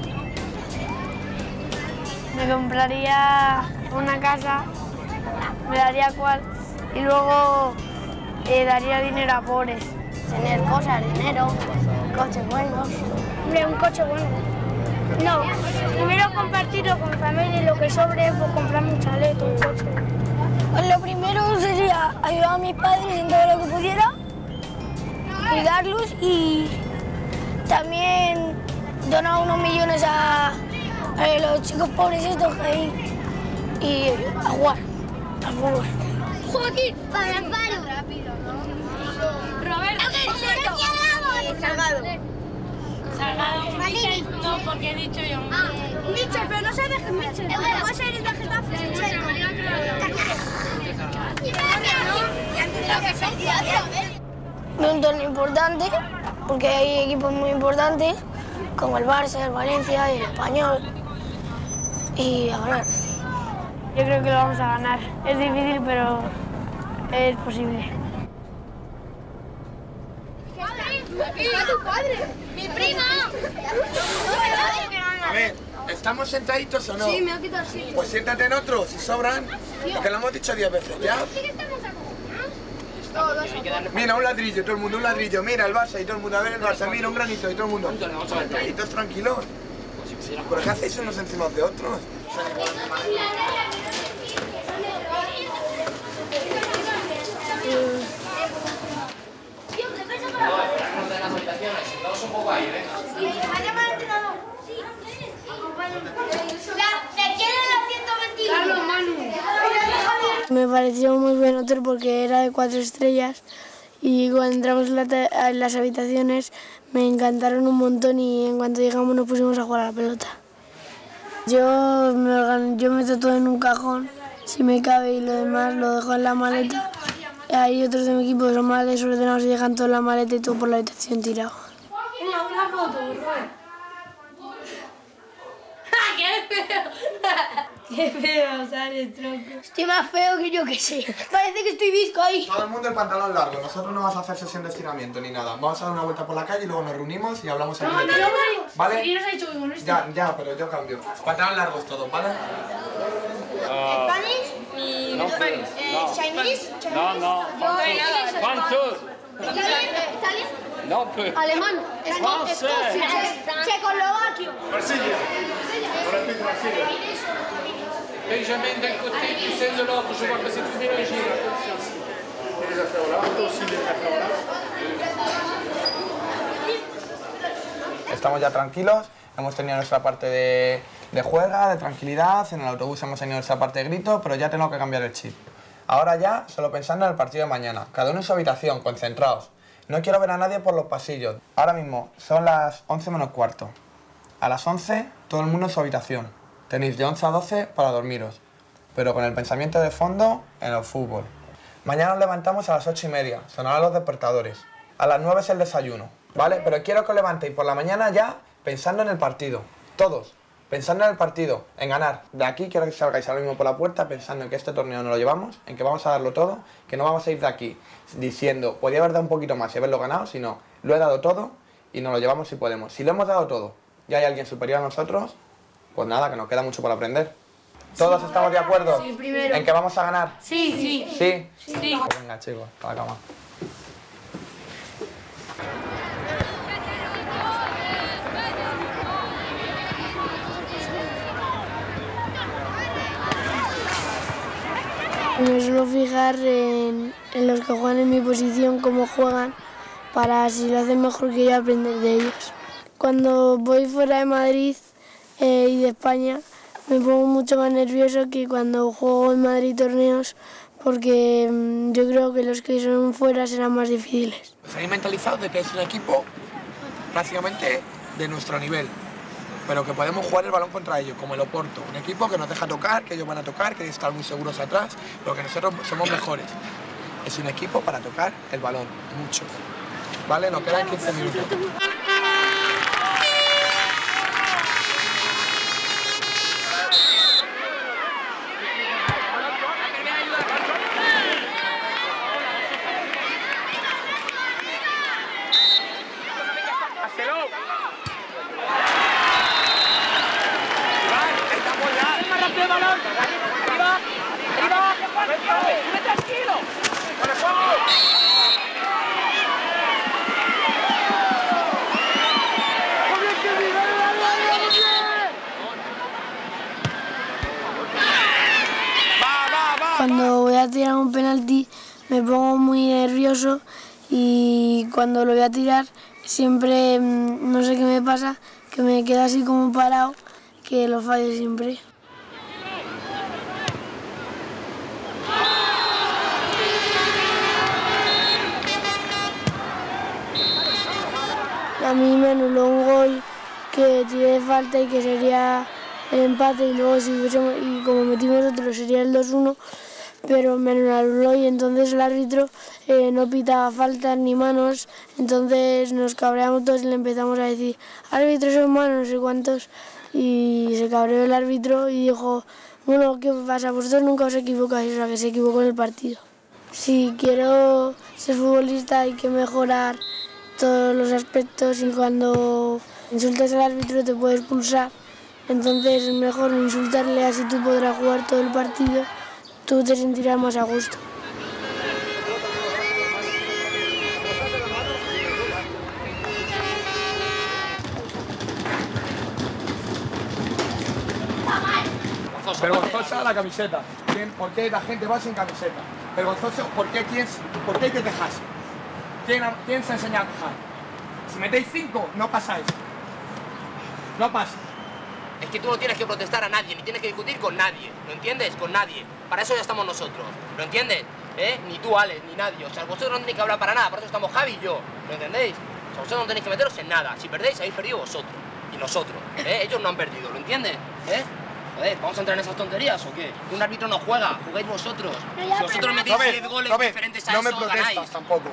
Me compraría una casa, me daría cual y luego eh, daría dinero a pobres. Tener cosas, dinero, coches buenos. Hombre, un coche bueno. No, primero compartirlo con mi familia y lo que sobre, pues comprarme un chalet o un coche. Pues lo primero sería ayudar a mis padres en todo lo que pudiera, cuidarlos y también donar unos millones a, a los chicos pobres estos que hay y a jugar al fútbol. Joaquín, para el palo. Rápido, ¿no? Roberto, Roberto. Salgado. Salgado. Michel, no, porque he dicho yo. Ah, Michel, pero no sabes que es Michel. Va a ser el de Getafe. Es un torneo importante porque hay equipos muy importantes como el Barça, el Valencia y el Español. Y a ganar. Yo creo que lo vamos a ganar. Es difícil, pero es posible. ¡Está tu padre! ¡Mi prima! A ver, ¿Estamos sentaditos o no? Sí, me ha quitado así. Pues siéntate en otro, si sobran. Lo que lo hemos dicho diez veces, ¿ya? Mira, un ladrillo, todo el mundo, un ladrillo. Mira, el Barça y todo el mundo. A ver el Barça, mira, un granito y todo el mundo. Sentaditos tranquilos. ¿Por qué hacéis unos encima de otros? Vamos un poco ahí, venga. Me pareció muy buen hotel porque era de cuatro estrellas y cuando entramos en, la en las habitaciones me encantaron un montón y en cuanto llegamos nos pusimos a jugar a la pelota. Yo me, yo meto todo en un cajón, si me cabe, y lo demás lo dejo en la maleta. Hay otros de mi equipo que son más desordenados y dejan todo en la maleta y todo por la habitación tirado. Una foto, Rubén. ¡Qué feo! ¡Qué feo, sale, tronco! Estoy más feo que yo que sé. Parece que estoy visco ahí. Todo el mundo el pantalón largo. Nosotros no vamos a hacer sesión de estiramiento ni nada. Vamos a dar una vuelta por la calle y luego nos reunimos y hablamos aquí. No, no, no, ¿Vale? ¿Quién nos ha dicho que con esto? Ya, ya, pero yo cambio. Pantalón largos todos, ¿vale? ¿Spanish? Y no, Spanish. Eh, ¿Chinese? No, no. Yo, Francés. ¿Italiano? No, pues. Alemán. Francés. Checoslovaquio. Brasilia. Benjamin del côté, tu celle de l'autre, je vois que c'est tout mélangé. ¿Tienes el fregolado? ¿Sí tienes el fregolado? Estamos ya tranquilos. Hemos tenido nuestra parte de, de juega, de tranquilidad. En el autobús hemos tenido nuestra parte de grito, pero ya tengo que cambiar el chip. Ahora ya, solo pensando en el partido de mañana. Cada uno en su habitación, concentrados. No quiero ver a nadie por los pasillos. Ahora mismo son las once menos cuarto. A las once, todo el mundo en su habitación. Tenéis de once a doce para dormiros. Pero con el pensamiento de fondo en el fútbol. Mañana nos levantamos a las ocho y media. Sonarán los despertadores. A las nueve es el desayuno, ¿vale? Pero quiero que os levantéis por la mañana ya pensando en el partido. Todos. Pensando en el partido, en ganar. De aquí quiero que salgáis ahora mismo por la puerta pensando en que este torneo no lo llevamos, en que vamos a darlo todo, que no vamos a ir de aquí diciendo, podía haber dado un poquito más y haberlo ganado, sino, lo he dado todo y nos lo llevamos si podemos. Si lo hemos dado todo y hay alguien superior a nosotros, pues nada, que nos queda mucho por aprender. ¿Todos sí, estamos de acuerdo sí, primero. en que vamos a ganar? Sí, sí. ¿Sí? Sí. Pues venga, chicos, a la cama. Me suelo fijar en, en los que juegan en mi posición, cómo juegan, para si lo hacen mejor que yo aprender de ellos. Cuando voy fuera de Madrid eh, y de España me pongo mucho más nervioso que cuando juego en Madrid torneos, porque mmm, yo creo que los que son fuera serán más difíciles. Estáis mentalizados de que es un equipo prácticamente de nuestro nivel, pero que podemos jugar el balón contra ellos, como el Oporto, un equipo que nos deja tocar, que ellos van a tocar, que están muy seguros atrás, pero que nosotros somos mejores. Es un equipo para tocar el balón, mucho. ¿Vale? Nos quedan quince minutos. Cuando voy a tirar un penalti me pongo muy nervioso y cuando lo voy a tirar siempre, no sé qué me pasa, que me quedo así como parado, que lo fallo siempre. A mí me anuló un gol que tiré de falta y que sería el empate, y luego si hubiésemos, y como metimos otro sería el dos uno, pero me anuló y entonces el árbitro eh, no pitaba faltas ni manos, entonces nos cabreamos todos y le empezamos a decir, árbitro son manos, no sé cuántos, y se cabreó el árbitro y dijo, bueno, ¿qué pasa? Vosotros nunca os equivocáis, o sea que se equivocó en el partido. Si quiero ser futbolista hay que mejorar todos los aspectos y cuando insultas al árbitro te puede expulsar entonces es mejor no insultarle, así tú podrás jugar todo el partido, tú te sentirás más a gusto. Vergonzosa la camiseta. ¿Por qué la gente va sin camiseta? Vergonzoso, ¿por qué, quién, ¿por qué hay que quejarse? ¿Quién, ¿Quién se enseña a quejar? Si metéis cinco, no pasáis. No pasa. Es que tú no tienes que protestar a nadie, ni tienes que discutir con nadie, ¿lo entiendes? Con nadie. Para eso ya estamos nosotros, ¿lo entiendes? ¿Eh? Ni tú, Alex, ni nadie. O sea, vosotros no tenéis que hablar para nada, por eso estamos Javi y yo, ¿lo entendéis? O sea, vosotros no tenéis que meteros en nada. Si perdéis, habéis perdido vosotros. Y nosotros, ¿eh? Ellos no han perdido, ¿lo entiendes? ¿Eh? Joder, ¿vamos a entrar en esas tonterías o qué? Que un árbitro no juega, jugáis vosotros. Si vosotros metéis diez goles no me, diferentes a no eso, me protestas ganáis. tampoco.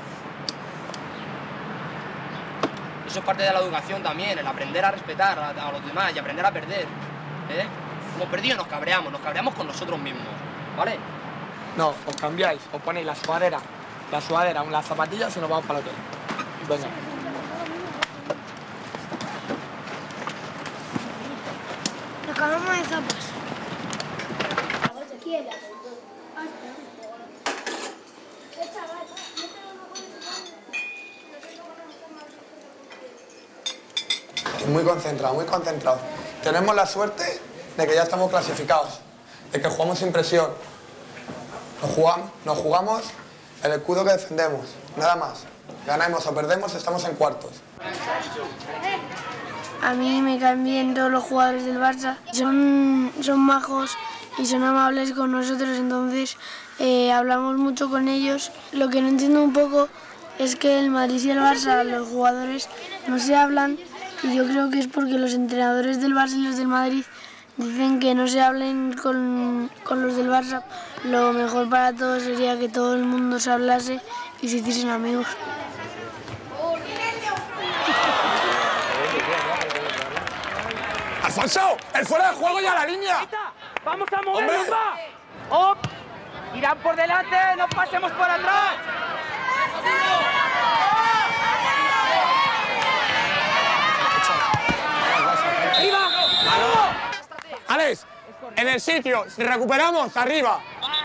Eso es parte de la educación también, el aprender a respetar a, a los demás y aprender a perder. ¿Eh? Hemos perdido y nos cabreamos, nos cabreamos con nosotros mismos, ¿vale? No, os cambiáis, os ponéis la sudadera, la sudadera, las zapatillas y nos vamos para el hotel. Venga. Nos acabamos de zapas. Muy concentrado, muy concentrado. Tenemos la suerte de que ya estamos clasificados, de que jugamos sin presión. Nos jugamos, nos jugamos el escudo que defendemos, nada más. Ganamos o perdemos, estamos en cuartos. A mí me caen bien todos los jugadores del Barça. Son, son majos y son amables con nosotros, entonces eh, hablamos mucho con ellos. Lo que no entiendo un poco es que el Madrid y el Barça, los jugadores, no se hablan. Y yo creo que es porque los entrenadores del Barça y los del Madrid dicen que no se hablen con, con los del Barça. Lo mejor para todos sería que todo el mundo se hablase y se hiciesen amigos. ¡Alfonso! ¡El fuera de juego y a la línea! ¡Vamos a movernos, va! ¡Oh! ¡Irán por delante! ¡No pasemos por atrás! ¡Arriba! Alex, en el sitio, si recuperamos, arriba.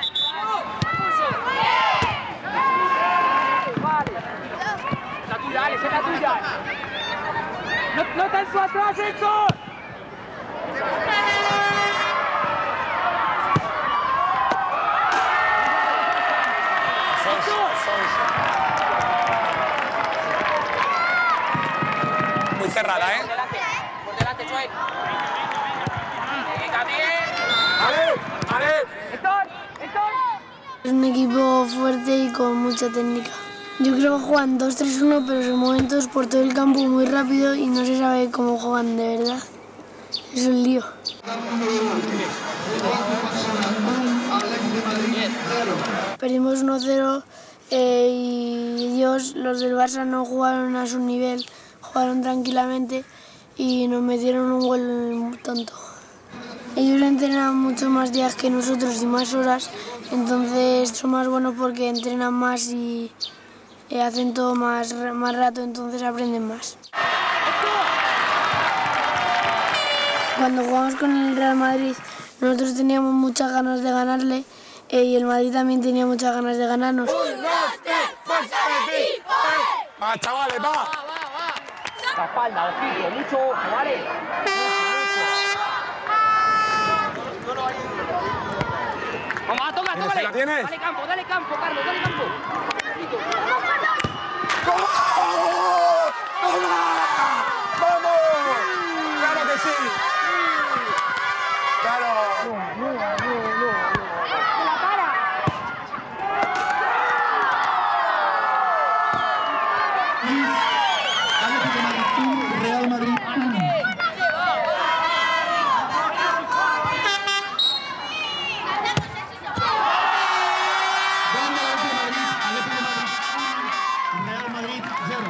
Es la tuya, Alex, es la tuya. No, no tan su atrás, Héctor. Muy cerrada, ¿eh? Por delante, por delante, Joel. Venga, bien. ¡Alex! ¡Alex! ¡Héctor! ¡Héctor! Es un equipo fuerte y con mucha técnica. Yo creo que juegan dos tres uno, pero son momentos por todo el campo muy rápido y no se sabe cómo juegan de verdad. Es un lío. Perdimos uno cero eh, y ellos, los del Barça, no jugaron a su nivel, jugaron tranquilamente y nos metieron un gol tonto. Ellos entrenan mucho más días que nosotros y más horas, entonces son más buenos porque entrenan más y eh, hacen todo más, más rato, entonces aprenden más. Cuando jugamos con el Real Madrid, nosotros teníamos muchas ganas de ganarle eh, y el Madrid también tenía muchas ganas de ganarnos. ¡Va, chavales, va! La espalda, ojito, mucho ojo, ¿vale? Vamos, toca, tócale. ¿La tienes? Dale campo, dale campo, Carlos, dale campo. ¡Vamos! ¡Vamos! ¡Claro que sí! ¡Claro! No, no, no, no. ¡La para! Real Madrid uno. Real Madrid cero.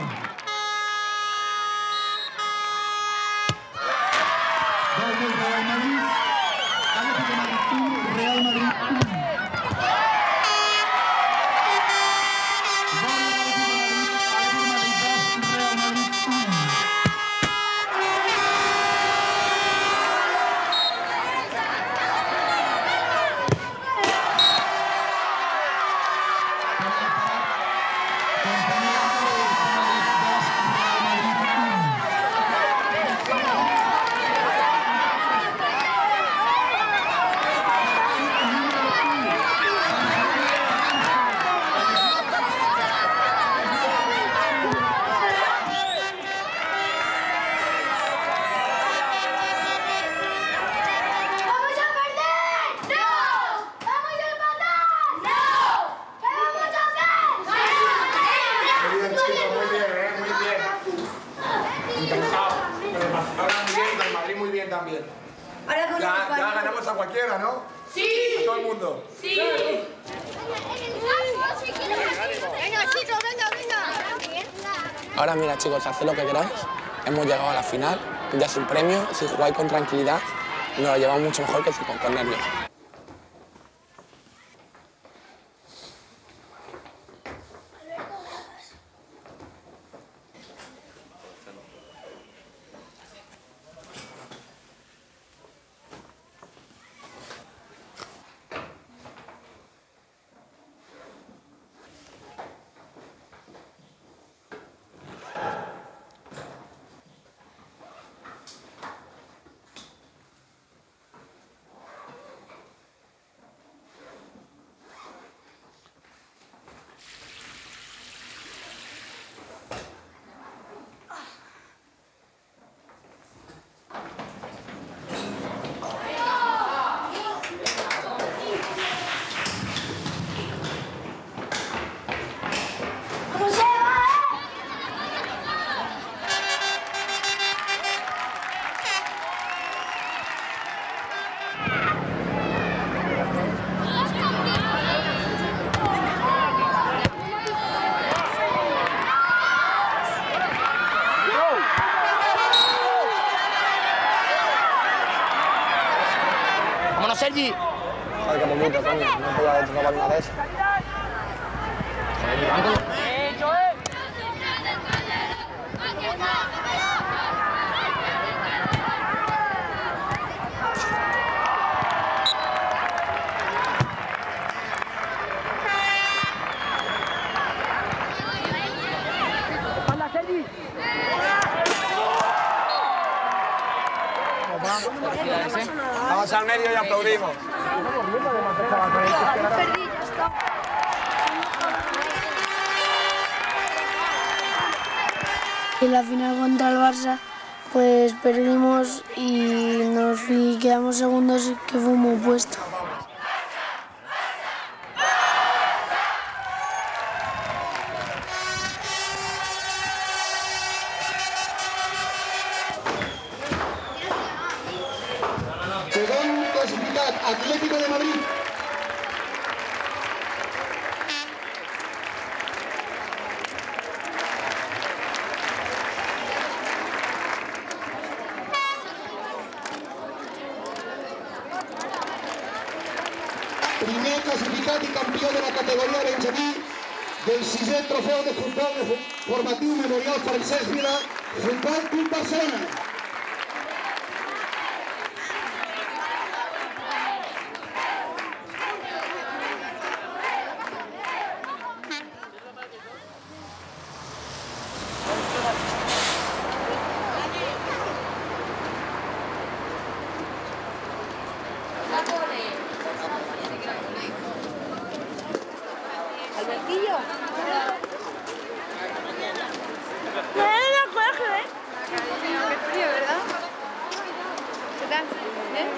Gol del Real Madrid. Atlético de Madrid También. Ya, ya ganamos a cualquiera, ¿no? Sí. A todo el mundo. Sí. Venga, chicos, venga, venga. Ahora mira, chicos, haced lo que queráis. Hemos llegado a la final, ya es un premio. Si jugáis con tranquilidad, nos lo llevamos mucho mejor que si con, con nervios. Sergi. Joder, qué poquito, coño. No podía haber robado una de esas. Joder, Iván, coño. ¡Espalda, Sergi! Vamos al medio y aplaudimos. En la final contra el Barça, pues perdimos y nos y quedamos segundos, que fue muy opuesto. Segon classificat, Atlético de Madrid. Primer classificat i campió de la categoria benjamí del sisè trofeu de futbol formatiu Memorial Francesc Vila, Futbol Club Barcelona. Albertillo. Me da coraje, ¿eh? Qué frío, ¿verdad? ¿Qué tal? ¿Bien?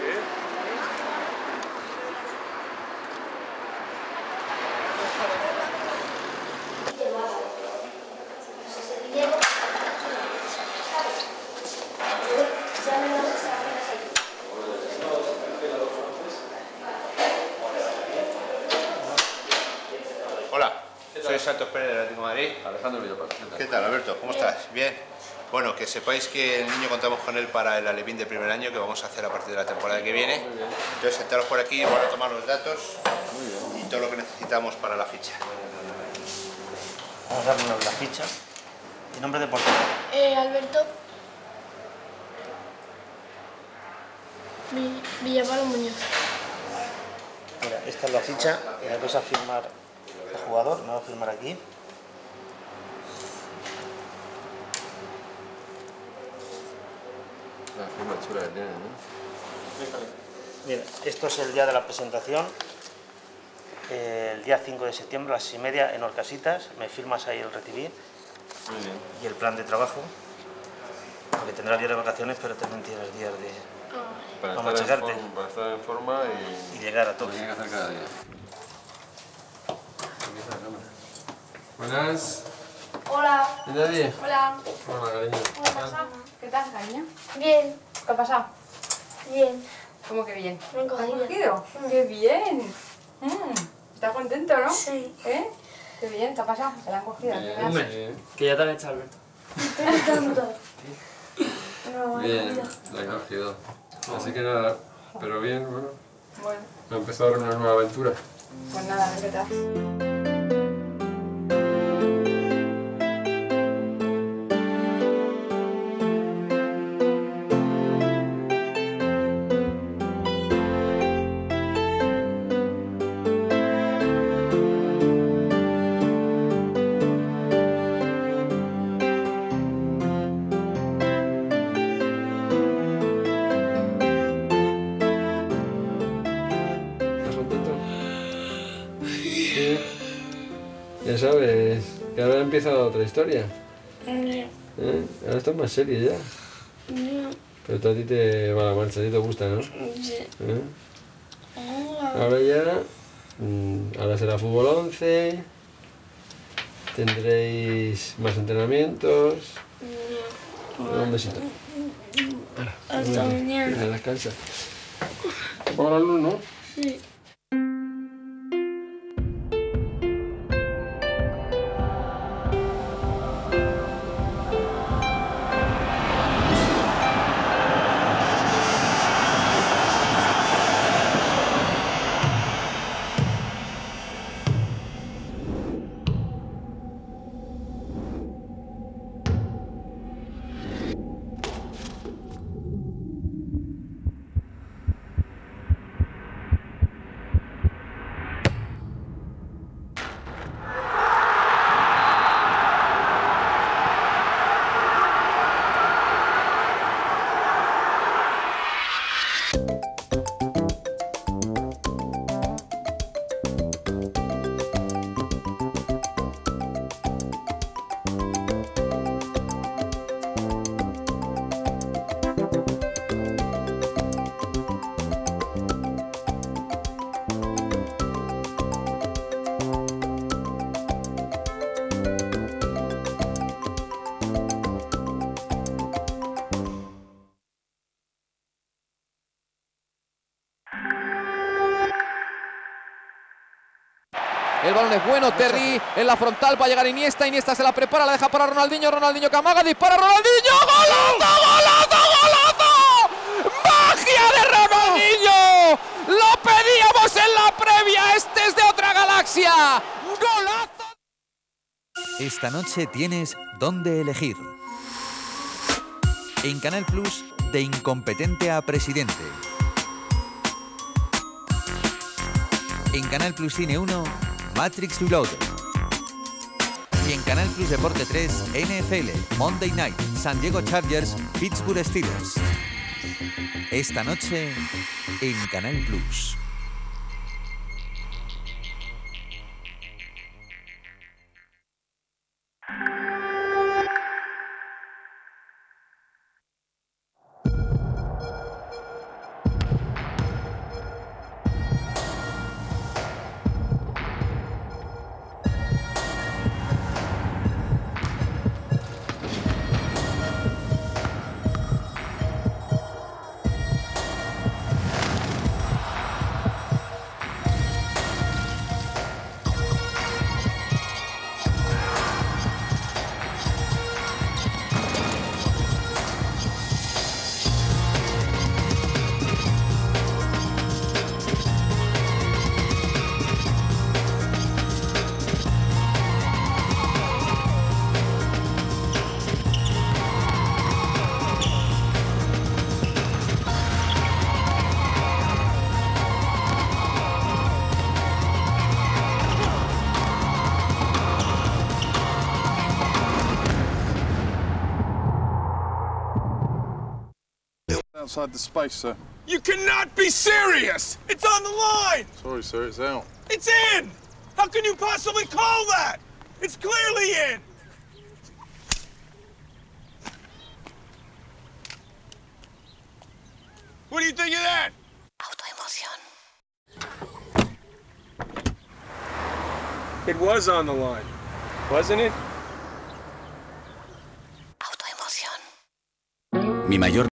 Hola, soy Santos Pérez del Atlético de Madrid. Alejandro Villapaz. ¿Qué tal, Alberto? ¿Cómo estás? Bien. Bueno, que sepáis que el niño contamos con él para el Alevín de primer año que vamos a hacer a partir de la temporada que viene. Entonces, sentaros por aquí, vamos a tomar los datos y todo lo que necesitamos para la ficha. Vamos a poner la ficha. ¿Y nombre de portero? Eh, Alberto Villapalo Muñoz. Mira, esta es la ficha y la vas a firmar la jugador, me voy a firmar aquí. La firma chula que tiene, ¿no? Mira, esto es el día de la presentación. El día cinco de septiembre a las seis y media en Orcasitas. Me firmas ahí el recibir. Muy bien. Y el plan de trabajo. Porque tendrás días de vacaciones, pero también tienes días de... Para, Vamos estar, a en checarte. forma, para estar en forma y, y llegar a todos. Lo que hay que hacer cada día. Aquí está la cámara. Buenas. Hola. ¿Y nadie? Hola. Hola, cariño. ¿Qué pasa? ¿Qué tal, cariño? Bien. ¿Qué ha pasado? Bien. ¿Cómo que bien? Me han ¿Te han cogido. cogido? ¡Qué bien! Mm. ¿Estás contento, no? Sí. ¿Eh? ¡Qué bien! ¿Te ha pasado? ¿Te la han cogido? Bien, ¿Qué me haces? sí. Que ya te han echado, Alberto. Estoy gustando. No, Bien, la he cogido. Así que nada, pero bien, bueno. Bueno, Ha empezado una nueva aventura. pues nada, a ver qué tal. ¿Estás contento? Sí. Ya sabes que ahora empieza otra historia. ¿Eh? Ahora estás más serio ya. Pero tú a ti te va la marcha, a ti te gusta, ¿no? Sí. ¿Eh? Ahora ya, mm, ahora será fútbol once, tendréis más entrenamientos. Un besito. Hasta mañana. Venga, descansa. ¿Apaga la luz, no? Sí. El balón es bueno, Terry en la frontal, va a llegar Iniesta, Iniesta se la prepara, la deja para Ronaldinho, Ronaldinho que amaga, dispara Ronaldinho, ¡golazo, golazo, golazo! ¡Magia de Ronaldinho! ¡Lo pedíamos en la previa! ¡Este es de otra galaxia! ¡Golazo! Esta noche tienes dónde elegir. En Canal Plus, de incompetente a presidente. En Canal Plus Cine uno, Matrix Reloaded. Y en Canal Plus Deporte tres, N F L, Monday Night, San Diego Chargers, Pittsburgh Steelers. Esta noche, en Canal Plus. outside the space, sir. You cannot be serious! It's on the line! Sorry, sir, it's out. It's in! How can you possibly call that? It's clearly in! What do you think of that? Autoemoción. It was on the line, wasn't it? Mi mayor